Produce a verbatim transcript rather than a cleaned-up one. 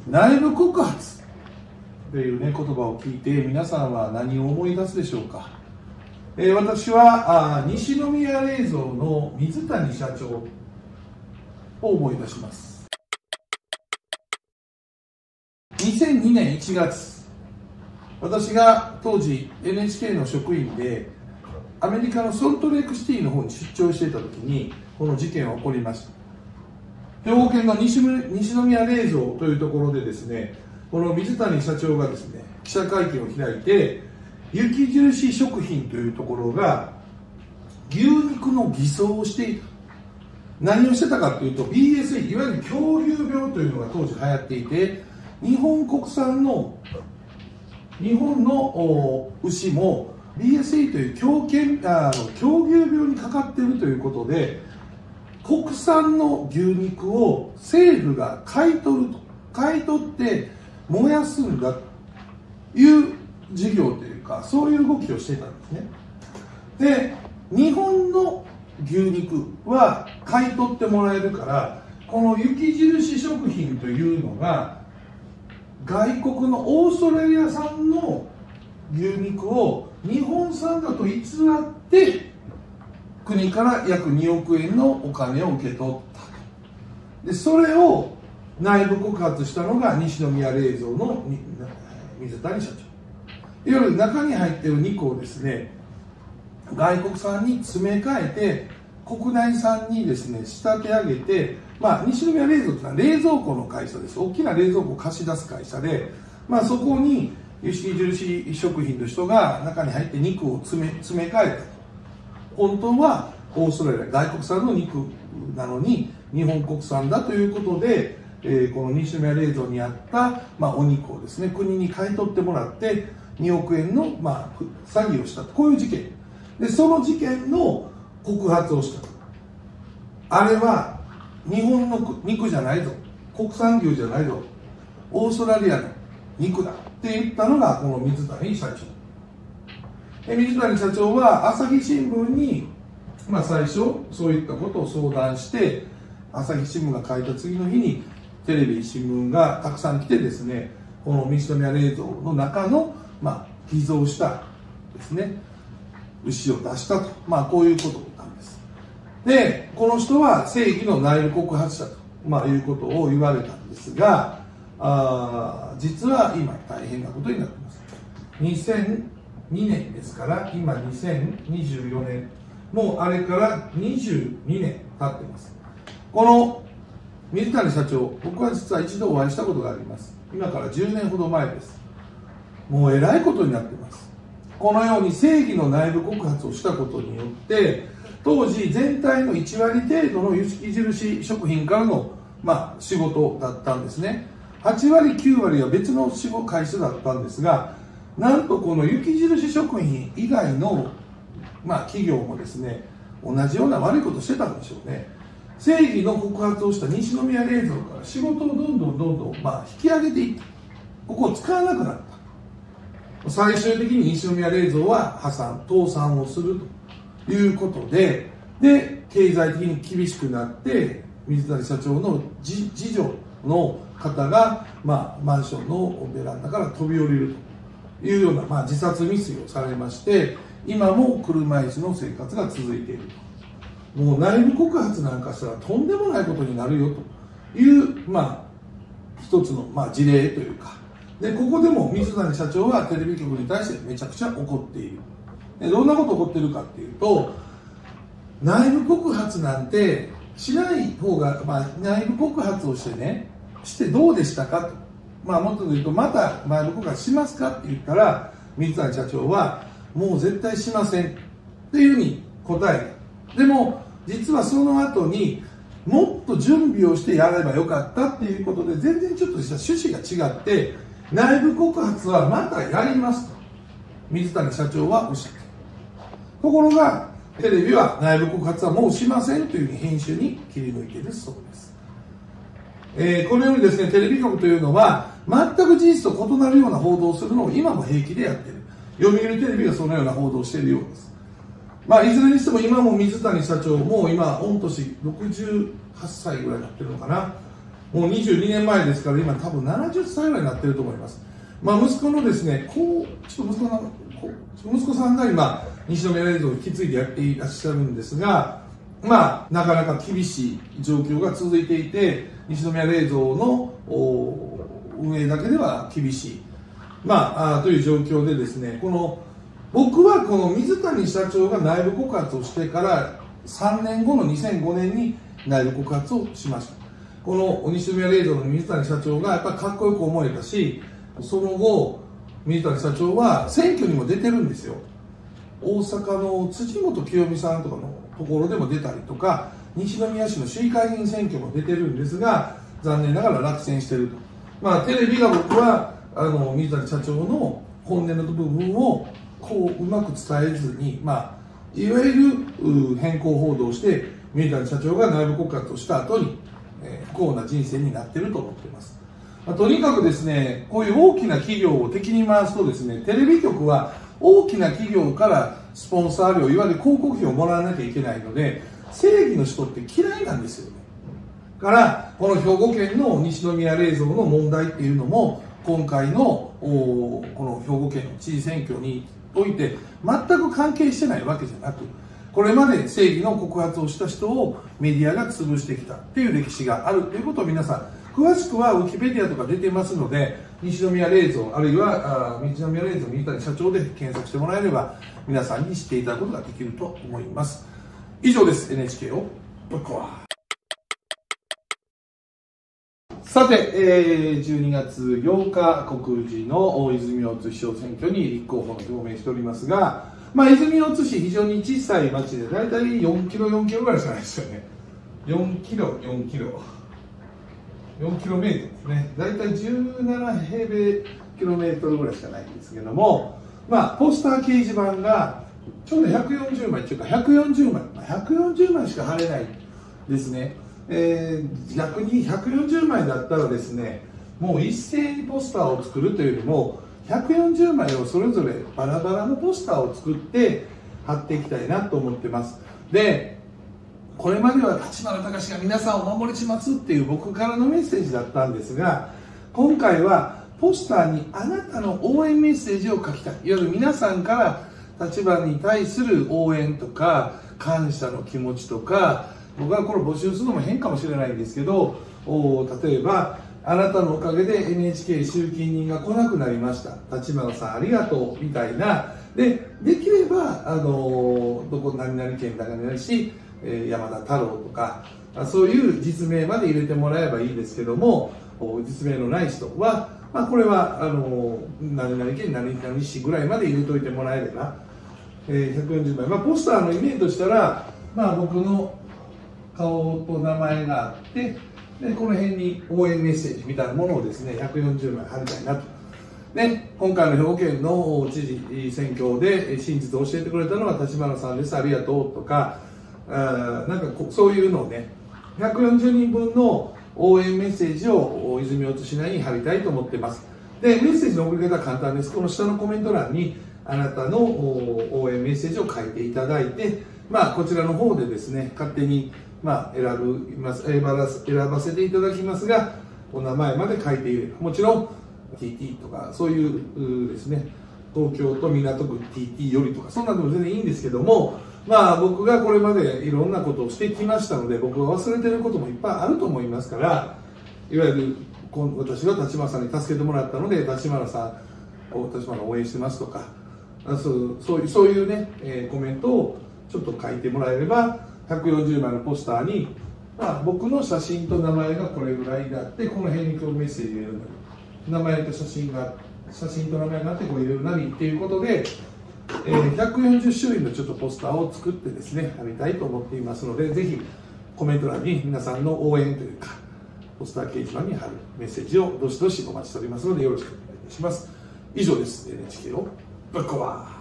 内部告発という、ね、言葉を聞いて皆さんは何を思い出すでしょうか。えー、私はあ西宮冷蔵の水谷社長を思い出します。にせんにねんいちがつ、私が当時 エヌエイチケー の職員でアメリカのソルトレークシティの方に出張していた時にこの事件は起こりました。兵庫県の 西, 西宮冷蔵というところでですね、この水谷社長がですね記者会見を開いて、雪印食品というところが牛肉の偽装をしていた。何をしてたかというと ビーエスイー、 いわゆる狂牛病というのが当時流行っていて、日本国産の日本の牛も ビーエスイー という狂犬あの狂牛病にかかっているということで、国産の牛肉を政府が買い取ると、買い取って燃やすんだという事業というか、そういう動きをしていたんですね。で、日本の牛肉は買い取ってもらえるから、この雪印食品というのが外国のオーストラリア産の牛肉を日本産だと偽って国から約におくえんのお金を受け取ったと。でそれを内部告発したのが西宮冷蔵の水谷社長。いわゆる中に入っている肉をですね、外国産に詰め替えて国内産にですね仕立て上げて、まあ、西宮冷蔵というのは冷蔵庫の会社です。大きな冷蔵庫を貸し出す会社で、まあ、そこに雪印食品の人が中に入って肉を詰め詰め替えたと。本当はオーストラリア外国産の肉なのに日本国産だということで、えー、この西宮冷蔵にあった、まあ、お肉をですね国に買い取ってもらってにおくえんの、まあ、詐欺をしたと、こういう事件で、その事件の告発をしたと。あれは日本の肉じゃないぞ、国産牛じゃないぞ、オーストラリアの肉だって言ったのがこの水谷社長。水谷社長は朝日新聞に、まあ、最初そういったことを相談して、朝日新聞が書いた次の日にテレビ新聞がたくさん来てですね、この西宮冷蔵の中の、まあ、偽造したですね牛を出したと、まあ、こういうことなんです。でこの人は正義の内部告発者と、まあ、いうことを言われたんですが、あ実は今大変なことになっています。にせんにねんですから、今にせんにじゅうよねん、もうあれからにじゅうにねん経っています。この水谷社長、僕は実は一度お会いしたことがあります。今からじゅうねんほど前です。もうえらいことになっています。このように正義の内部告発をしたことによって、当時全体のいちわり程度の雪印食品からの、まあ、仕事だったんですね。はちわりきゅうわりは別の仕事会社だったんですが、なんとこの雪印食品以外の、まあ、企業もですね同じような悪いことをしてたんでしょうね。正義の告発をした西宮冷蔵から仕事をどんどんどんどん、まあ、引き上げていった。ここを使わなくなった。最終的に西宮冷蔵は破産倒産をするということで、で経済的に厳しくなって水谷社長の次女の方が、まあ、マンションのベランダから飛び降りるというような、まあ、自殺未遂をされまして、今も車椅子の生活が続いていると。もう内部告発なんかしたらとんでもないことになるよという、まあ、一つの、まあ、事例というか、でここでも水谷社長はテレビ局に対してめちゃくちゃ怒っている。でどんなこと起こっているかっていうと、内部告発なんてしない方が、まあ、内部告発をしてねしてどうでしたかと、まあ、もっと言うとまた内部告発しますかって言ったら、水谷社長はもう絶対しませんっていうふうに答えた。でも実はその後にもっと準備をしてやればよかったっていうことで、全然ちょっとした趣旨が違って、内部告発はまたやりますと水谷社長はおっしゃっている。ところがテレビは内部告発はもうしませんというふうに編集に切り抜いているそうです。えー、このようにですね、テレビ局というのは全く事実と異なるような報道をするのを今も平気でやっている。読売テレビがそのような報道をしているようです。まあ、いずれにしても今も水谷社長も今御年ろくじゅうはっさいぐらいになってるのかな。 もうにじゅうにねんまえですから今多分ななじゅっさいぐらいになってると思います。まあ、息子のですね、こうちょっと息子のこう息子さんが今西宮冷蔵を引き継いでやっていらっしゃるんですが、まあなかなか厳しい状況が続いていて、西宮冷蔵の運営だけでは厳しい、まあ、あという状況でですね、この僕はこの水谷社長が内部告発をしてからさんねんごのにせんごねんに内部告発をしました。この西宮冷蔵の水谷社長がやっぱりかっこよく思えたし、その後水谷社長は選挙にも出てるんですよ。大阪の辻元清美さんとかのところでも出たりとか、西宮市の市議会議員選挙も出てるんですが、残念ながら落選していると。まあテレビが僕はあの水谷社長の本音の部分をこううまく伝えずに、まあ、いわゆる変更報道をして水谷社長が内部告発をした後に、えー、不幸な人生になっていると思っています。まあ、とにかくですね、こういう大きな企業を敵に回すとですね、テレビ局は大きな企業からスポンサー料、いわゆる広告費をもらわなきゃいけないので、正義の人って嫌いなんですよね。から、この兵庫県の西宮冷蔵の問題っていうのも、今回のこの兵庫県の知事選挙において全く関係してないわけじゃなく、これまで正義の告発をした人をメディアが潰してきたっていう歴史があるということを皆さん、詳しくはウィキペディアとか出てますので、西宮冷蔵あるいは西宮冷蔵水谷社長で検索してもらえれば皆さんに知っていただくことができると思います。以上です。 エヌエイチケー をぶっ壊。さて、えー、じゅうにがつようか告示の泉大津市長選挙に立候補の表明しておりますが、まあ、泉大津市非常に小さい町で大体よんキロよんキロぐらいしかないですよね。よんキロよんキロよんキロメートルですね。大体じゅうななへいべいキロメートルぐらいしかないんですけども、まあ、ポスター掲示板がちょうどひゃくよんじゅうまいというかひゃくよんじゅうまい、まあ、ひゃくよんじゅうまいしか貼れないですね。えー、逆にひゃくよんじゅうまいだったらですね、もう一斉にポスターを作るというよりもひゃくよんじゅうまいをそれぞれバラバラのポスターを作って貼っていきたいなと思ってます。で、これまでは立花隆が皆さんをお守りしますっていう僕からのメッセージだったんですが、今回はポスターにあなたの応援メッセージを書きたい。いわゆる皆さんから立花に対する応援とか感謝の気持ちとか、僕はこれ募集するのも変かもしれないんですけど、例えばあなたのおかげで エヌエイチケー 集金人が来なくなりました、立花さんありがとうみたいな、でできればあのどこ何々県だかになるし、えー、山田太郎とかそういう実名まで入れてもらえばいいですけども、実名のない人は、まあ、これはあの何々県何々市ぐらいまで入れといてもらえれば、えー、ひゃくよんじゅうまい、まあ、ポスターのイメージとしたら、まあ、僕の顔と名前があって、でこの辺に応援メッセージみたいなものをですねひゃくよんじゅうまい貼りたいなと。で今回の兵庫県の知事選挙で真実を教えてくれたのは立花さんです、ありがとうとか、あなんかこそういうのをねひゃくよんじゅうにんぶんの応援メッセージを泉大津市内に貼りたいと思っています。でメッセージの送り方は簡単です。この下のコメント欄にあなたの応援メッセージを書いていただいて、まあ、こちらの方でですね勝手にまあ、選ぶ選ば選ばせていただきますが、お名前まで書いていれば、もちろん ティーティー とかそういうですね、東京都港区 ティーティー よりとかそんなのも全然いいんですけども、まあ僕がこれまでいろんなことをしてきましたので、僕は忘れてることもいっぱいあると思いますから、いわゆる私は立花さんに助けてもらったので立花さんを立花を応援してますとか、そうそういうそういうね、えー、コメントをちょっと書いてもらえれば、ひゃくよんじゅうまいのポスターに、まあ、僕の写真と名前がこれぐらいであって、この辺にこうメッセージを入れるなり、名前と写真が写真と名前があってこう入れるなりっていうことで、えー、ひゃくよんじゅっしゅるいのちょっとポスターを作ってですね貼りたいと思っていますので、ぜひコメント欄に皆さんの応援というかポスター掲示板に貼るメッセージをどしどしお待ちしておりますので、よろしくお願いいたします。以上です。 エヌエイチケー をぶっ壊。